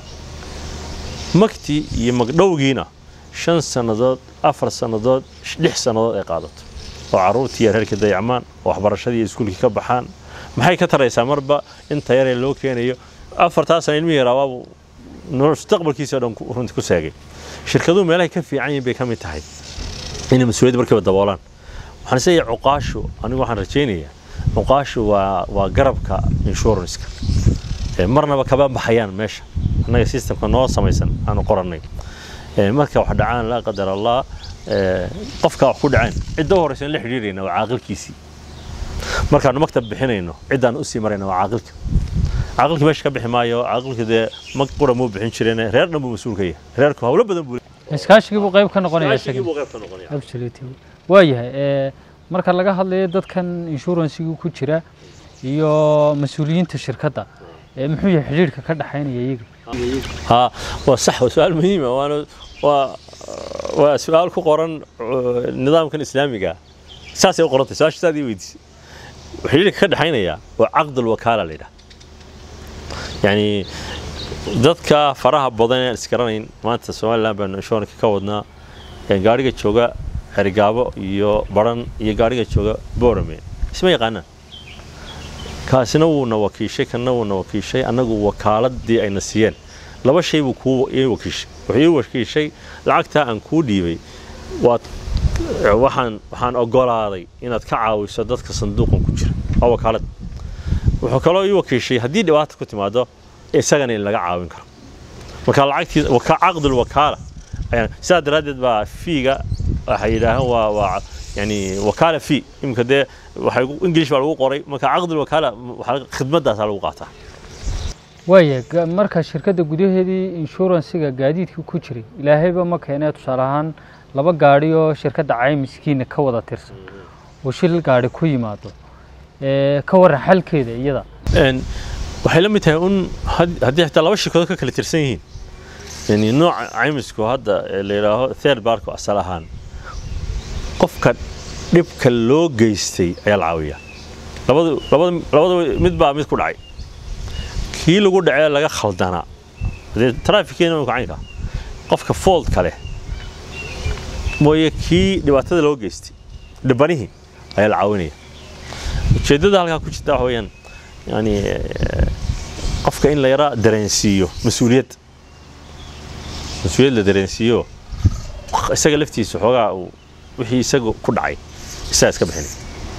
magti iyo magdhowgiina 5 sanadood 4 sanadood 6 sanadood ay qaadato oo caruurtii yararka dayacmaan oo waxbarashadii iskuulka ka baxaan maxay ka taraysaa marba inta yar ee loo keenayo 4 sano ilmi yaraa waa mustaqbalkiisa dhan runtii ku saagay shirkaduhu meelaha ka fiican yihiin bay ka mid tahay in mas'uuliyad markaba daboolaan waxaan isleeyahay cuqaashu anigu waxaan rajaynayaa cuqaashu waa garabka insurance-ka marnaba kaba baxayaan meesha annaga systemka noo samaysan aanu qorannay marka wax dhacaan la qadar Allah qofka wax ku dhaceen cidda horeysan la xiriirayna waa caaqilkiisii markaanu maktab bixinayno ciddaan u sii marayna waa caaqilka meesha ka bixi maayo caaqilka dee magqura muu bixin jireen reer dhan buu mas'uul ka yahay reerku hawlo badan buu iskaashigii buu qayb ka noqonayaa absolutely waayahay marka laga hadlayo dadkan insurance-igu ku jira iyo mas'uuliyiinta shirkadda muxuu yahay xiriirka ka dhaxaynaya iyaga waa sax su'aal muhiim ah waa su'aal ku qoran nidaamkan islaamiga saasay u qorantay su'aashaadii weydiisay xiriirka ka dhaxaynaya waa aqd al-wakaala leeyahay yani dadka faraha badan ee iskaranayn maanta Soomaaliland baan insurance ka wadnaa gaariga jooga Xarigaabo iyo Baran iyo gaariga jooga Boorame isma yaqaanaan kaasina wuuna wakiishay kana wuuna wakiishay anagu wakaaladii ayna siiyeen laba shay buu ku wakiishay lacagta aan ku dhiibay waxaan ogolaaday inaad ka caawiso dadka sanduuqan ku jira oo wakaalad wuxuu kaloo ii wakiishay haddii dhibaato ku timaado isagana in laga caawin karo marka lacagtii aqd al-wakaala sidaa daraadeed baa fiiga waxay yidhaahaan waa yani wakaala fee imka dee waxay English baa lagu qoray marka aqd al-wakaala khidmadaas lagu qaataa waayahay marka shirkadda gudaheedii insurance-ga gaadiidka ku jiray ilaahayba ma keenay tusaale ahaan laba gaari oo shirkadda caymiskiina ka wada tirsan oo shil gaari ku yimaado ka waran xalkeeda iyada waxay la mid tahay haddii xitaa laba shirkadood ka kala tirsan yihiin yani nooca caymisku hadda la yidhaaho third party asal ahaan qofka dhibka loo geystay ayaa la caawiyaa labada mid baa mid ku dhacay kii lagu dhacay laga khaldanaa traffickeena uu kacaynka qofka fault kale mooye kii dhibaatada loo geystay dhibanihi ayaa la caawinaya ujeedada halka ku jirta waxaan yani qofka in la yara dareensiiyo mas'uuliyad مسؤولية لدرنسيو isaga laftiisa xoogaa wixii isaga ku dhacay isaga iska bixin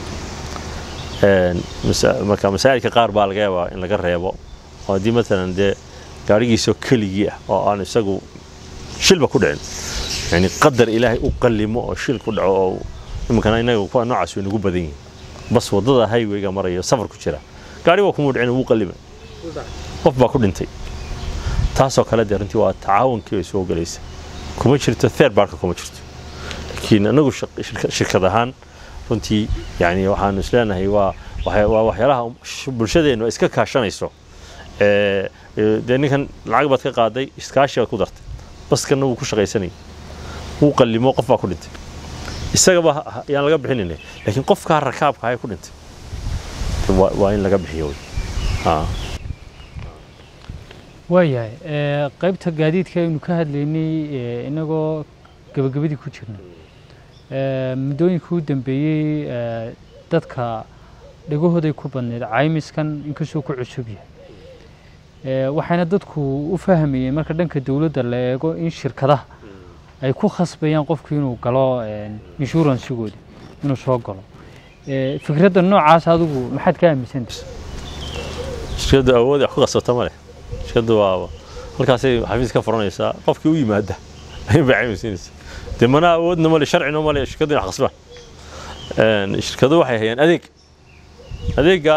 marka masaa'ilka qaar baa laga yaabaa in laga reebo oo hadii maalan dee gaarigiisa keligii ah oo aan isagu shilba ku dhicin yani qadar ilaahay u qallimo oo shil ku dhaco oo imkana inagu ku noocaas weyn ugu badan yihiin bas wadada highway-ga marayo safar ku jira gaari waa kuma dhicin uu qallimo qof baa ku dhintay taasoo kale dee runtii waa tacaawunkii soo galaysa kuma jirto third party kuma jirto laakiin anagu shirkad ahaan runtii yani waxaan isleenahay waa waxyaalaha bulshadeenu iska kaashanayso dee ninkan lacag baad ka qaaday iskaashiga ku dartay baskana wuu ku shaqaysanay wuu qallimo qof baa ku dhintay isagaba yaan laga bixinayna laakiin qofka rakaabka ay ku dhintay waa in laga bixiyo waayahay qaybta gaadiidka aynu ka hadlaynay inagoo gabagabadii ku jirna muddooyinkii u dambeeyey dadka dhagahooday ku badneed caymiskan inkastoo ku cusub yahay waxayna dadku u fahmayeen marka dhanka dawladda la eego in shirkadaha ay ku khasbayaan qofku inuu galo insurance-gooda inuu soo galo fikradda noocaas adigu maxaad ka aaminsantahay shirkadda awood wax ku qasabta ma leh shirkaddu waa halkaasay xafiis ka furanaysaa qofkii u yimaada ayay caymisanaysaa dee mana awoodna ma leh sharcina ma leh shirkaddu wax qasbaan shirkadu waxay hayaan adeega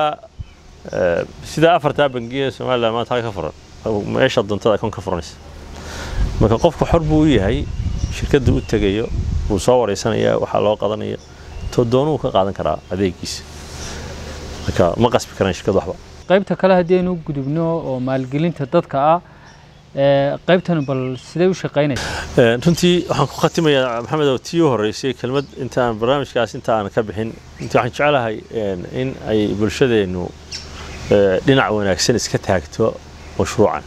sida afarta bangiga Soomaaliland maanta ka furan meesha dantada ka furanaysa marka qofku xor buu yahay shirkadda u tagayo uu soo wareysanaya waxa loo qadanaya todoonu ka qaadan karaa adeegiisa marka ma qasbi karaan shirkadu waxba qaybta kale hadii aynu gudubno oo maalgelinta dadka ah qaybtan bal sidee u shaqeynaysaa runtii waxaan ku khatimayaa maxamed oo tii horeysay kelmad intaan barnaamijkaas intaan ka bixin intii waxaan jecelahay in ay bulshadeenu dhinac wanaagsan iska taagto mashruucan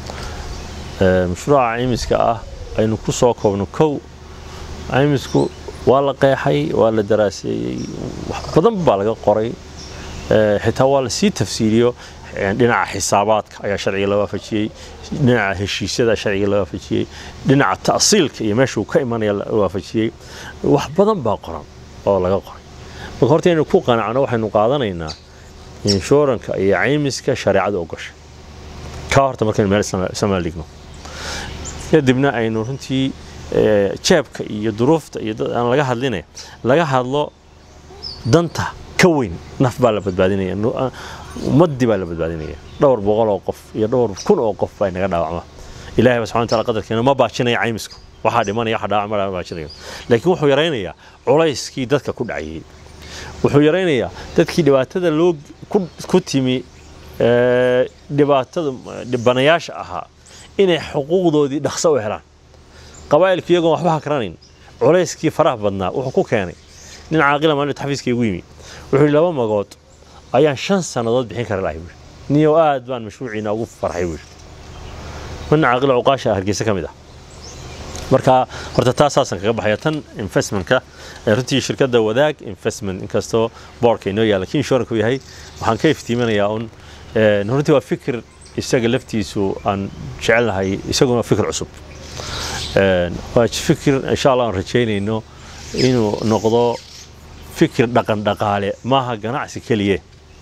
mashruuca caymiska ah aynu ku soo koobno kow caymisku waa la qeexay waa la daraaseeyay wax badan baa laga qoray xitaa waa la sii tafsiiriyo dhinaca xisaabaadka ayaa sharciga la waafajiyay dhinaca heshiisyada sharciga la waafajiyay dhinaca taasiilka iyo meesha uu ka imanaya la waafajiyay wax badan baa qoran oo laga qoray marka horta inaynu ku qanacno waxaynu qaadanaynaa insurance iyo caymiska shariicada ogosha ka horta markaynu meel Soomaali dhigno kadibna aynu runtii jeebka iyo duruufta iyo dad aan laga hadlinay laga hadlo danta ka weyn naf baa la badbaadinaya ummadii baa la badbaadinaya dhowr boqol oo qof iyo dhowr kun oo qof baa naga dhaawacma ilaahay subhanahu wa ta'ala qadarkeena ma baajinaya caymisku waxa dhimanaya waxa dhaawac ma baajinayo laakiin wuxuu yareynayaa culayskii dadka ku dhacayay wuxuu yareynayaa dadkii dhibaatada loo ku timi dhibaatada dhibanayaasha ahaa inay xuquuqdoodii dhaqso u helaan qabaa'ilku iyagoon waxba ha karanayn culayskii faraha badnaa wuxuu ku keenay nin caaqila maalinta xafiiska igu yimi wuxuu laba magood ayaan 5 sanadood bixin kara lahayd niyo aad baan mashruuciina ugu farxay man caaqila uqaasha hargeysa kamid ah marka horta taasaasan kaga baxaya tan investmentka runtii shirkadda wadaag investment inkastoo boardka inoo yaala laakiin insurance yahay waxaan ka iftiiminayaa un runtii waa fikir isaga laftiisu aan jecelahay isaguna fikir cusub waa fikir insha Allah aan rajeynayno inuu noqdo fikir dhaqan dhaqaale maaha ganacsi kaliye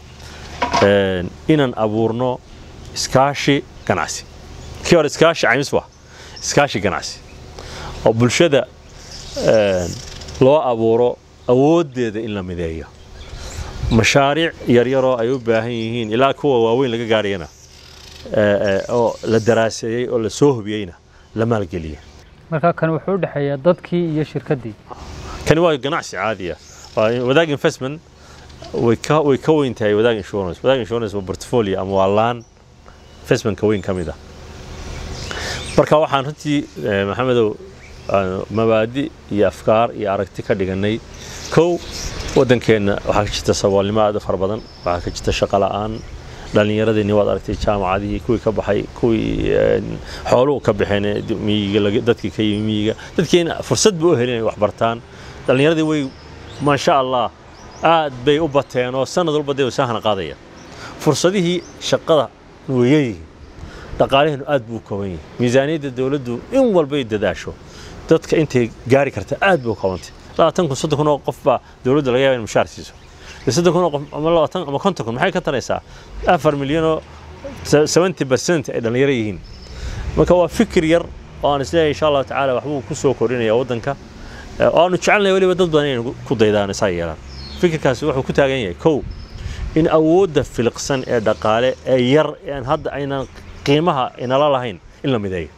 inaan abuurno iskaashi ganacsi kii hore iskaashi caymis waa iskaashi ganacsi oo bulshada loo abuuro awoodeeda in la mideeyo mashaariic yaryaroo ay u baahan yihiin ilaa kuwa waaweyn laga gaarayna oo la daraaseeyay oo la soo hubiyayna la maalgeliyay marka kan wuxuu u dhaxeeyaa dadkii iyo shirkadii kan waa ganacsi caadi ah wadaag investment way ka weyn tahay wadaag insurance waa portfolio ama waa laan investment ka weyn kamid ah marka waxaan runtii maxamedow mabaadi iyo afkaar iyo aragti ka dhiganay kow wadankeena waxaa ka jirta saboolnimo aad u fara badan waxaa ka jirta shaqo la'aan dhalinyaradii waad aragtay jaamacadii kuwii ka baxay kuwii xooluhu ka baxeen miyiga dadkii ka yimi miyiga dadkeena fursad buu u helin wax bartaan dhalinyaradii way ma sha Allah aad bay u bateen oo sanad walba day saahna qaadaya fursadihii shaqada weeyay dhaqaalehenu aad buu kooban yahay miisaaniyadda dawladdu in walba ay dadaasho dadka intay gaari karta aad buu koobantay 20 kun oo qof baa dawladda laga yaabaa in mushaar siiso 30 kun oo qof ama 20 ama 50 kun maxay ka taraysaa 4 milyan oo 70% ay dhalinyaro yihiin marka waa fikir yar oo aan isleeyahay insha Allah tacaala wax buu ku soo korinaya wadanka oo aanu jecelnahay waliba dad badan inay ku daydaan yeelan fikirkaasi wuxuu ku taagan yahay kow in awoodda filiqsan ee dhaqaale ee yar aan hadda aynan qiimaha inala lahayn in la mideeyo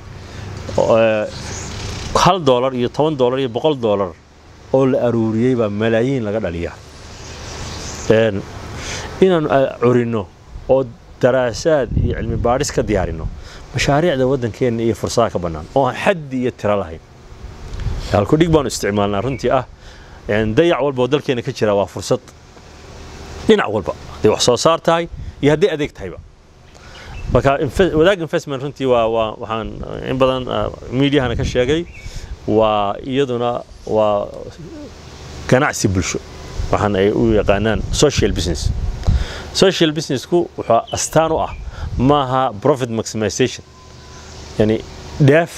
$1 iyo $10 iyo $100 oo la aruuriyay baa malaayiin laga dhaliyaa inaan curino oo daraasaad iyo cilmi baadhis ka diyaarino mashaariicda wadankeena iyo fursadaha ka banaan oo xad iyo tiro lahayn halku dhig baan isticmaalnaa runtii dayac walba dalkeena ka jira waa fursad dhinac walba haddii wax soo saar tahay iyo haddii adeeg tahayba marka wadaag investment runtii waxaan in badan miidiyahana ka sheegay waa iyaduna waa ganacsi bulsho waxaan ay u yaqaanaan social business ku wuxuu astaan u ah maaha profit maximization yani dheef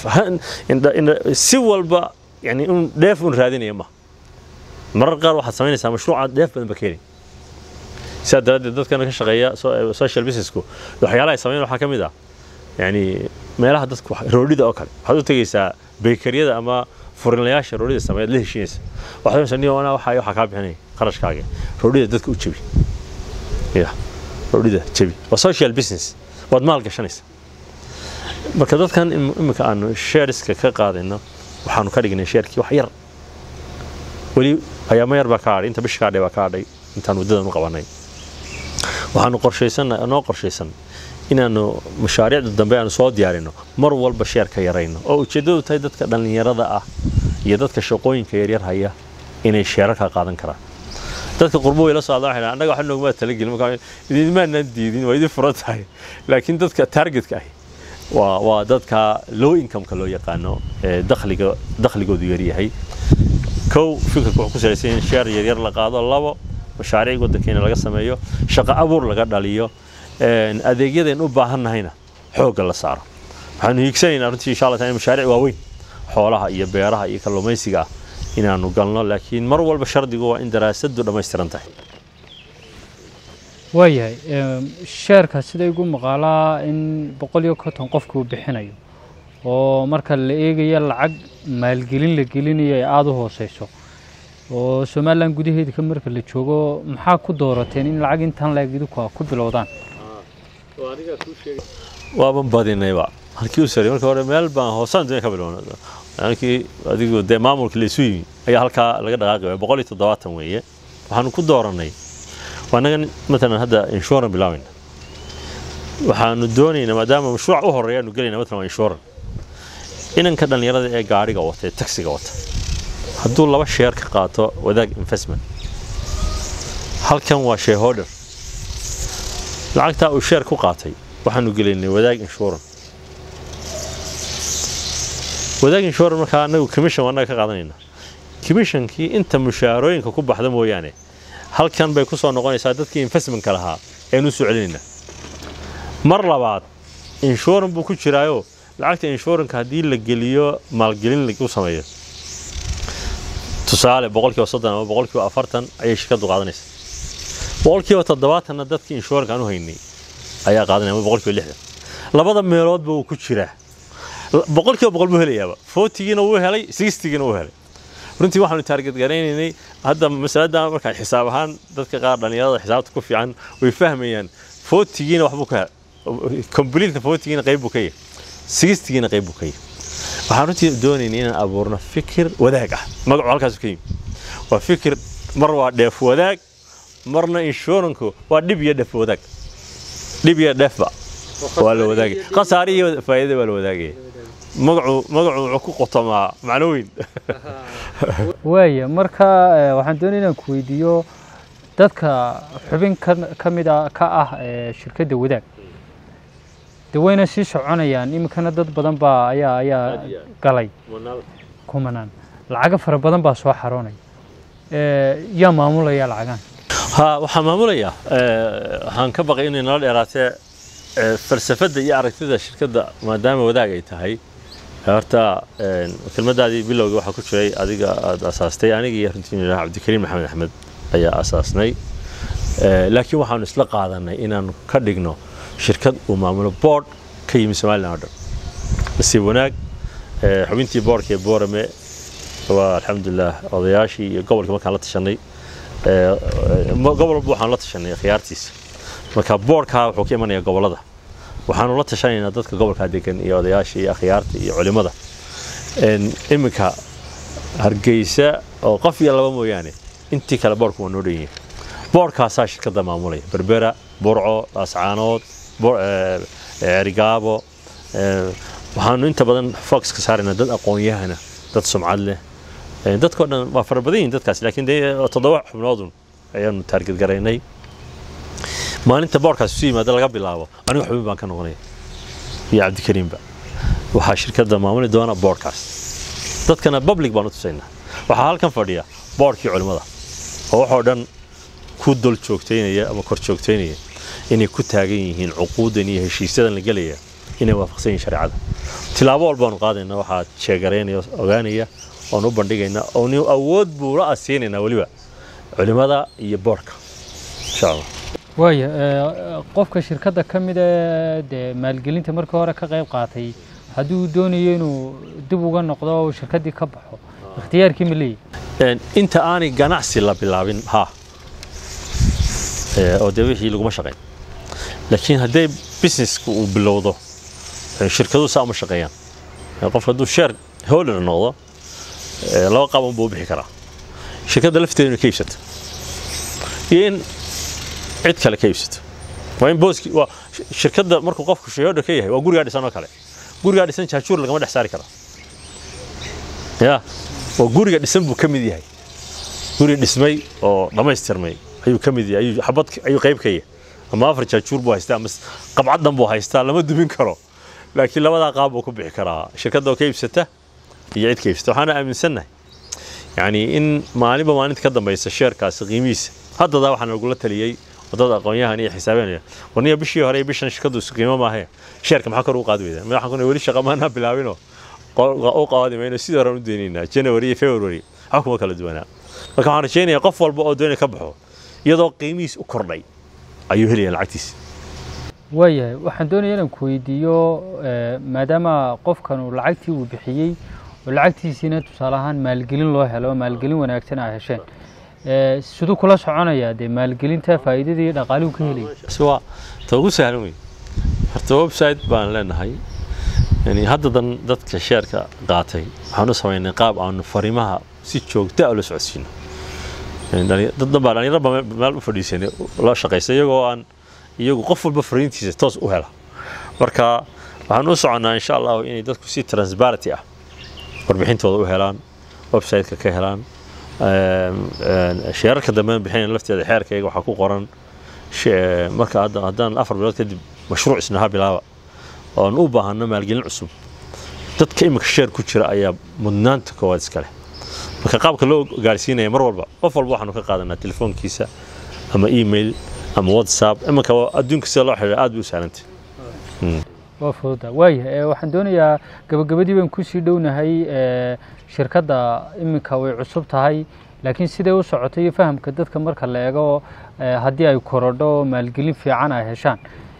si walba yani dheef un raadinaya ma marar qaar waxaad samaynaysaa mashruucaad dheef badan ba keenay sidaa daraaddeed dadkana ka shaqeeya social businessku waxyaalaha ay sameeyaan waxaa ka mid ah yani meelaha dadku roodhida oo kale waxaad u tegaysaa beekariyada ama furinlayaasha roodhida sameeyaad la heshiinaysa waxaad sameynaysaa wana waxaa kaa bixinay qarashkaaga roodhida dadka u jabi roodhida jabi waa social business waad maal gashanaysaa marka dadkan imika aanu shareska ka qaadayno waxaanu ka dhignay shareki wax yar wali ayaama yar baa ka hadhay inta bisha ka hadhay baa ka hadhay intaan waddadan u qabanay waxaanu qorshaysan inaanu mashaariicda dambe aanu soo diyaarino mar walba sheerka yarayno oo ujeedadu tahay dadka dhalinyarada ah iyo dadka shaqooyinka yaryar haya inay sheerarka qaadan karaan dadka qurbo way la socdaan waxay annaga waxa noogma talagelin marka idinmaanaan diidin waa idin furan tahay laakiin dadka targetka ah waa dadka low income ka loo yaqaano dakhligoodu yar yahay kow fikirku wuxuu ku salaysan yahay sheer yaryar la qaado labo mashaariic wadankeena laga sameeyo shaqo abuur laga dhaliyo adeegyadeen u baahanahayna xoogga la saaro waxaanu hiigsanaynaa runtii insha Allah taala mashaariic waaweyn xoolaha iyo beeraha iyo kalluumaysiga inaanu galno laakiin mar walba shardigu waa in daraasadu dhammaystiran tahay waayahay sheerka sida igu maqaalaa in 150 qofku bixinayo oo marka la eegayo lacag maalgelin la gelinayo ay aad u hooseyso oo Soomaaliland gudaheeda marka la joogo maxaa ku doorateen in lacag intan la eegdo ku bilowdaan waaban badinayba halkii u saray marka hore meel baan hoosaan ka bilowno halkii adigu de maamulka la isuyi ayaa halka laga dhaqaaqay 170 weeye waxaan ku dooranay wanaga مثلا هذا insurance bilaawin waxaanu doonaynaa maadaama mashruuc u horeeyo aanu galayna مثلا insurance inanka dhalinyarada ee gaariga wata taxiga wata hadduu laba share ka qaato wadaag investment halkan waa shareholder lacagta uu share ku qaatay waxaanu galaynay wadaag insurance marka anagu commission wanaga ka qaadanayna commissionkii inta mushaarooyinka ku baxda mooyaane halkan bay ku soo noqonaysaa dadkii investment ka lahaa ee nu soo celinayna mar labaad insurance buu ku jiraayo lacagta insurance hadii la geliyo maalgelin lagu sameeyo tusaale 30% ama 40% ayay shirkadu qaadanaysaa 70% dadkii insurance aanu haynay ayaa qaadanaya 60% labada meelood buu ku jiraa 100% buu helayaa 40giina wuu helay 60giina wuu helay runtii waxaanu target gareynaynay hadda masalada marka xisaab ahaan dadka qaar dhalinyarada xisaabta ku fiican way fahmayaan 40giina waxbuu ka complete 40giina qayb buu ka yahay 60giina qayb buu ka yahay waxaan runtii doonaynay inaan abuurno fikir wadaag ah magac halkaas ka yimid waa fikir mar waa dheef wadaag marna insurance waa dhib iyo dheef wadaag dhib iyo dheefba waa la wadaagay khasaare iyo faa'iido waa la wadaagay magacu ku qotomaa macnawiin waaya marka waxaan doonayaa inaan ku weydiiyo dadka xubin ka mid ka ah shirkadda wadaag dawayna si soconayaan imikana dad badan baa ayaa galay kumanaan lacag fara badan baa soo xaroonay yaa maamulaya lacagan waxaan maamulaya waxaan ka baqay inay nala dheeraatee falsafada iyo aragtida shirkadda maadaama wadaag ay tahay horta kelmadaadii bilowga waxa ku jiray adiga aad asaastay aniga iyo runtii Cabdikariim Maxamed Axmed ayaa asaasnay laakiin waxaanu isla qaadanay inaan ka dhigno shirkad uu maamulo board ka yimi Soomaaliland oo dhan si wanaag xubintii boardka Boorame waa alxamdulillah odayaashii iyo gobolka markaan la tashanay gobol walba waxaan la tashanay khiyaartiisa marka boardka wuxuu ka imanayaa gobolada waxaanu la tashanaynaa dadka gobolka degan iyo odayaasha iyo khiyaarta iyo culimada iminka Hargeysa oo qof iyo laba mooyaane intii kala boardku waa noo dhan boardkaas shirkadda maamulay Berbera Burco Ascaanood Erigaabo waxaanu inta badan focus ka saarnaa dad aqoon-yahana dad sumcad leh dadkoo dhan waa farbadin dadkaas laakiin 7 xubnood ayaanu target gareynay maalinta boardkaas soo yimaada laga bilaabo aniga xubin baan ka noqonay iyo Cabdikariim ba waxa shirkadda maamuli doona boardkaas dadkana public baan u tusaynaa waxa halkan fadhiya boardkii culimada oo waxa dhan ku dul joogteynaya ama kor joogteynaya inay ku taagan yihiin cuquudan iyo heshiisyadan la galaya inay waafaqsan yihiin shariicada tilaabo walba aan qaadayna waxa sheegareynaya ogaanaya oo u bandhigayna oo ni awood buu la asiinayna waliba culimada iyo boardka insha Allah waaya qofka shirkadda kamid ah maalgelinta markii hore ka qayb qaatay haduu doonayo inuu dib uga noqdo oo shirkaddii ka baxo ikhtiyaarkii ma leeyahay inta aanay ganacsi la bilaabin oo wixii lagu ma shaqeyn laakiin haday business-ku uu bilowdo shirkadu saama shaqeeyaan qof haduu share holder noqdo laba qaab buu bixi karaa shirkadda lafteeda ka iibsato in cid kale ka iibsato waa in booski waa shirkadda markuu qofku shareholder ka yahay waa guriga dhisan oo kale guriga dhisan jaajuur lagama dhex saari karo waa guriga dhisan buu ka mid yahay guriga dhismay oo dhamaystirmay ayuu ka mid yahay ayuu qayb ka yahay ama afar jaajuur buu haystaa ama qabcadan buu haystaa lama dumin karo laakiin labada qaab buu ku bixi karaa shirkadda oo ka iibsata iyo cid ka iibsata waxaana aaminsanahay yani in maalinta ka dambaysa sheerkaas qiimihiisa haddada waxaan lagu taliyay wadada aqoonyahan iyo xisaabeynaya warniya bishii hore bishan shirkadu qiimo ma ahayn sheerka maxaa kor u qaad weeydaa waxaan ku weli shaqo maana bilaabino oo qaadimayno sidoo hore u deynina January iyo February xukuma kala duwanaa marka waxaan rajeynayaa qof walba oo doonaya ka baxo iyadoo qiimihiisa u kordhay ayuu helayaa lacagtiisa waayahay waxaan doonayaa inaan ku weydiiyo maadaama qofkan uu lacagtii uu bixiyay oo lacagtiisina tusaale ahaan maalgelin loo helo maalgelin wanaagsan ay hesheen sidoo kula soconaya maalgelinta faa'iidada iyo dhaqaaluhu ka helay soo tagu sahlan weey horta website baan leenahay yani haddadan dadka sheerka qaatay waxaan u sameynay qaab aan fariimaha si joogto ah la socodsiino dad baan meel u fadhiisanay la shaqeysay iyagu qof walba fariintiisa toos u hela marka waxaan u soconaa insha Allah inay dadku si transparency ah warbixintooda u helaan website-ka ka helaan sheerarka dambe bixin lafteeda xeerkayga waxa ku qoran marka haddaan 4 bilood kadib mashruuc isna bilaaba oo u baahana maalgelin cusub dadka imika sheer ku jira ayaa mudnaanta koowaad iska leh marka qaabka loo gaarsiinaya mar walba qof walba waxaanu ka qaadanaa telefoonkiisa ama email ama WhatsApp imika adduunka sida loo xiriiro aad u sahlantay waa fududa waayahay waxaan doonayaa gabagabadii baan ku sii dhownahay shirkadda imika way cusub tahay laakiin sidee u socotay fahamka dadka marka la eego haddii ay korodho maalgelin fiican ay heshaan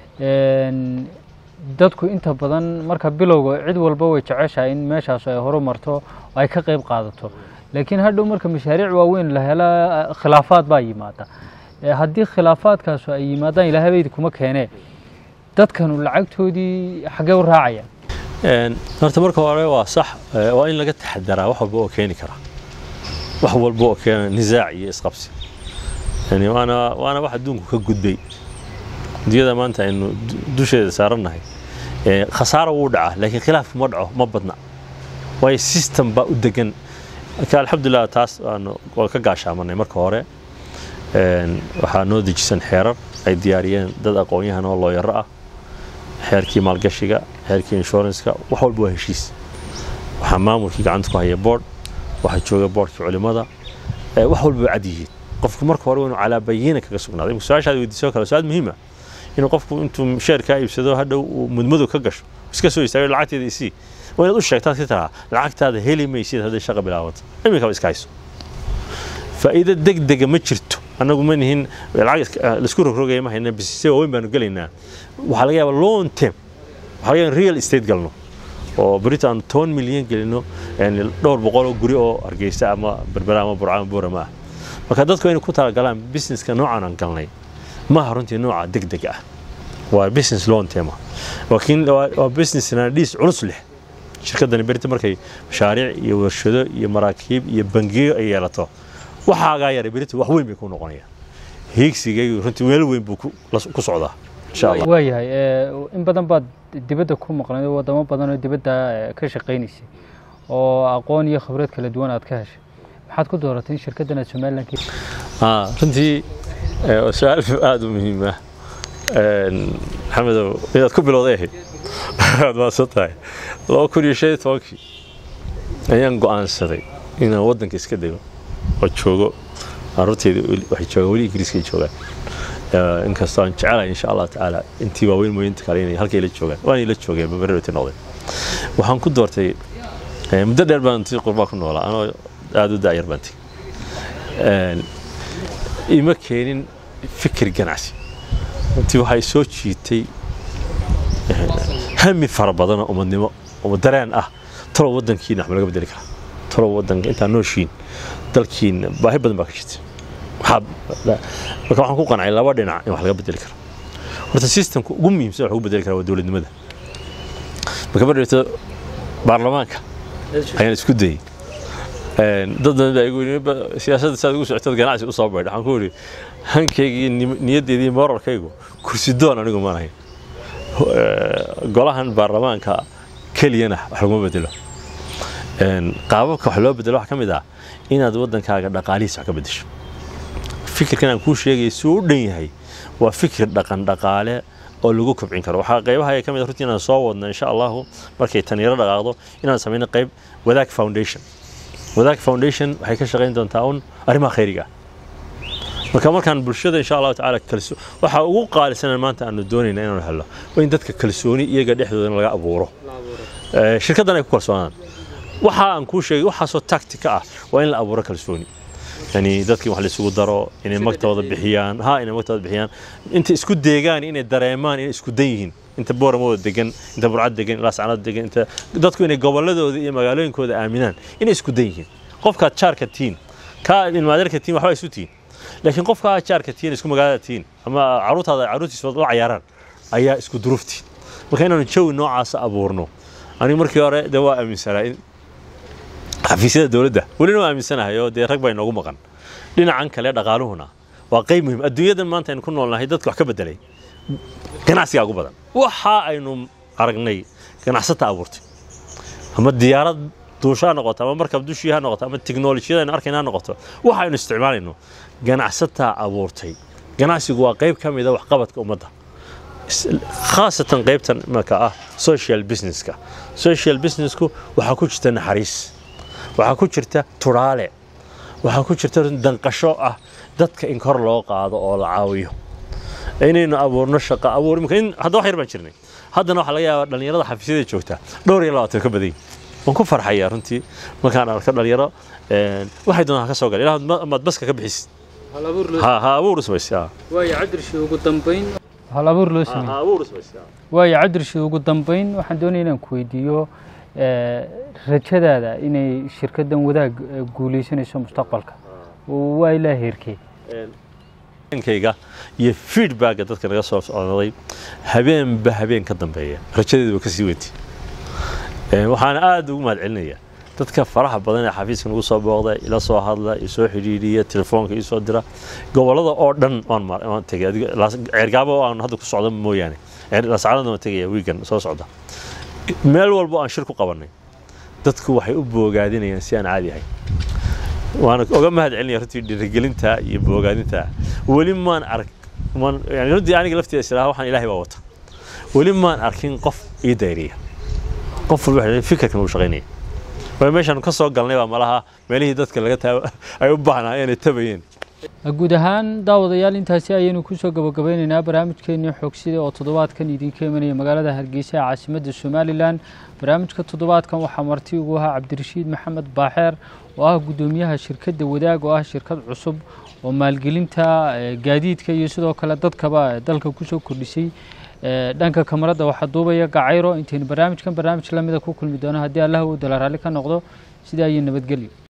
dadku inta badan marka bilowga cid walba way jeceshahay in meeshaas ay horumarto ay ka qayb qaadato laakiin hadhow marka mashaariic waaweyn la helo khilaafaad baa yimaada haddii khilaafaadkaas ay yimaadaan ilaahay kuma keenee dadkanu lacagtoodii xagee u raacayaan horta marka hore waa sax waa in laga taxadaraa wax walba oo keeni kara wax walba oo keena nizaac iyo isqabsi yani waana wax adduunku ka gudbay diyada maanta aynu dusheeda saaranahay khasaaro wuu dhaca laakiin khilaaf ma dhaco ma badna way system ba u degan alxamdulillah taas waa ka gaashaamanay marka hore waxaa noo dejisan xeerar ay diyaariyeen dad aqoon-yahan oo looyar ah xeerkii maalgashiga xeerkii insurance-ka wax walba waa heshiis waxa maamulkii gacanta ku haya board waxa jooga boardkii culimada wax walba cad yihiin qofku marka hore inuu calaabayina kaga sugnaado su'aashaad weydiiso kale su'aal muhiim ah inuu qofku intuu sheerka iibsado hadhow mudmadu ka gasho iska soo istaago lacagteeda isii waa inaad u sheegtaa si taraa lacagtaada heli maysid hadday shaqa bilaabato iminka iska hayso faa'iido degdega ma jirto anagu ma nihin lacag la isku rogrogay ma hayna bisise weyn baanu galaynaa waxa laga yaabaa long term waxa laga real estate galno oo Britain 10 milyan galino yani dhowr boqol oo guri oo Hargeysa ama Berbera ama Burco ama Boorama marka dadku inay ku talagalaan businesska noocan aan galnay ma runtii nooca degdeg ah waa business long term laakiin waa business nadis culus leh shirkadani Britain markay mashaariic iyo warshado iyo maraakiib iyo bangiyo ay yeelato waxa aga yar Britain wax weyn bay ku noqonayaan hiigsigay runtii weel weyn buu ku socdaa insha Allah waayahay in badan baad dibadda ku maqnayd wadamo badan oo dibadda ka shaqeynaysa oo aqoon iyo khibrad kala duwan aad ka heshay maxaad ku dooratay shirkadana Somaliland runtii su'aal aad u muhiim ah maxamed inaad ku bilowday aad ma sotay loo kuriyay tookii ayaan go'aansaday inaan wadanka iska dayo oo joogo arrinteedu waxay joogaan wali Ingiriiska joogaan in kasta aan jecelahay insha Allah taala intii waa weyn mooyinta kale inay halkay la joogaan waan ila joogay babarada noqday waxaan ku doortay muddo dheer baan intii qurba ku noolaa anoo aad u daayar bantay ima keenin fikir ganacsi intii waxay soo jiitay hami fara badan oo umadnimo oo dareen ah talo wadankiina wax laga bedeli karo talo wadanka inta nooshiin dalkiina baahi badan baa ka jirta waxaan ku qancay laba dhinac in wax laga bedeli karo horta systemku ugu muhiimsan wax lagu bedeli karo waa dawladnimada marka barreeto baarlamaanka ayaan isku dayay dad badan ay ugu siyaasadda saad ugu socotay ganacsi u soo baxay waxaan ku yiri hankeygii niyadeedii moralkaygu kursi doon anigu ma lahayn golahan baarlamaanka keliyana wax lagu bedelo qaababka wax loo bedelo wax kamid ah inaad wadankaaga dhaqaalihiisa wax ka bedesho fikirkan aan ku sheegay soo dhan yahay waa fikir dhaqaale oo lagu kobcin karo waxa qaybaha ay kamid runtii inaan soo wadno insha Allah markay tan yara dhaqaaqdo inaan sameeyno qayb wadaag foundation waxay ka shaqeyn doontaa arrimaha khayriga markaan bulshada insha Allah taala kalso waxa ugu qaalisan maanta aanu doonayna inaan helo waa in dadka kalsooni iyaga dhexdooda laga abuuro shirkaddan ay ku kalsoonaan waxa aan ku sheegay waxa soo tactic ah waa in la abuuro kalsooni yani dadkii wax la isugu daro inay magtooda bixiyaan inta isku deegaan inay dareemaan inay isku dan yihiin inta Booramo degan inta Burcad degan ilaa Sacnad degan inta dadku inay goboladooda iyo magaalooyinkooda aaminaan inay isku dan yihiin qofka jaarka tiin ka in maadarka tiin waxa isu tiin laakiin qofka jaarka tiin isku magaalada tiin ama caruurtiisa la ciyaaraan ayaa isku duruufti marka inaanu jawi noocaas abuurno aniga markii hore waa aaminsanaa in xafiisyada dawladda wali noo aaminsanahay oo rag bay noogu maqan dhinacan kale dhaqaaluhuna waa qayb muhiim adduunyadan maanta aynu ku noolnahay dadka wax ka bedelay ganacsiga ugu badan waxa aynu aragnay ganacsata abuurtay ama diyaarad duusha noqoto ama markab dushiya noqoto ama tiknoolajiyada aynu arkayna noqoto waxa aynu isticmaalayno ganacsata abuurtay ganacsigu waa qayb kamid ah wax qabadka ummadda khaasatan qaybtan marka ah social businessku waxa ku jirta naxariis waxa ku jirta turaale waxa ku jirta danqasho ah dadka in kor loo qaado oo la caawiyo inaynu abuurno shaqo abuur in hadda wax yar baan jirnay haddana waxa laga yaabaa dhalinyarada xafiisyada joogta dhowr iyo 20 ka badan waan ku farxayaa runtii markaan arko dhalinyaro waxay doonaan ka soo gal ilaa ma baska ka bixis abuur isbaysaa way cadirshi ugu dambeyn abuur loo sameeyay abuur isbaysaa way cadirshi ugu dambeyn waxaan doonayaa inaan ku weydiiyo rajadaada inay shirkaddan wadaag guuleysanayso mustaqbalka waa ilaa heerkee kayga iyo feedback dadka naga soo socday habeen ka dambeeya rajadeedu ka sii weynti waxaan aad ugu mahadcelinayaa dadka faraha badan ee xafiiska nagu soo booqday ila soo hadla iyo soo xiriiriya telefoonka iyo soo dira gobolada oo dhan waan tagay ceergaabo aan hadda ku socdo mooyaane la socodna tagay weekend soo socda meel walba aan shir ku qabanay dadku waxay u boogaadinayaan si aan caadi ahayn وانا uga mahadcelinaya runtii dhiirigelinta iyo boogaadinta wali maan arag yani runtii aniga laftiisa ilaahay waxaan ilaahay baa wata wali maan arkin qof ii dayriya qof walba fikirkan uu shaqeynay way meeshan ka soo galnay baa malaha meelihii dadka laga taabo ay u baahnaa inay tabayeen guud ahaan daawadayaal intaasi ayaynu kusoo gabagabaynaynaa barnaamijkeennii xogsida oo toddobaadkan idinka imanaya magaalada Hargeysa ee caasimadda Somaliland. barnaamijka toddobaadkan waxaa marti ugu ahaa Cabdirashiid Maxamed Baaxeer oo ah gudoomiyaha shirkadda Wadaag oo ah shirkad cusub oo maalgelinta gaadiidka iyo sidoo kale dadkaba dalka kusoo kordhisay. dhanka kamarada waxaa duubaya Gacayro. intayn barnaamij la mid ah ku kulmi doona haddii Allah uu dalaaraali ka noqdo. sida ay nabadgelyo.